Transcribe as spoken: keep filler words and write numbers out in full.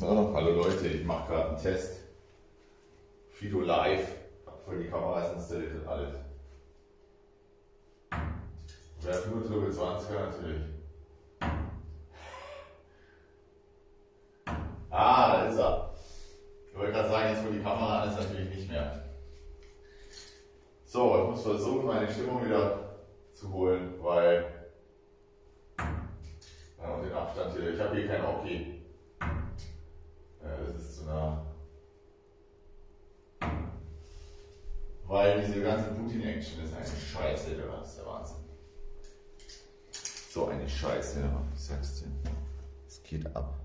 So, hallo Leute, ich mache gerade einen Test. Fido Live. Für die Kameras installiert und alles. Wer nur Turbo zwanziger natürlich. Ah, da ist er. Ich wollte gerade sagen, jetzt wo die Kamera an ist, natürlich nicht mehr. So, ich muss versuchen, meine Stimmung wieder zu holen, weil ja, und den Abstand hier, ich habe hier kein Hockey. Ja, das ist zu nah. Weil diese ganze Putin-Action ist eine Scheiße, das ist der Wahnsinn. So eine Scheiße, ich sag's dir. Es geht ab.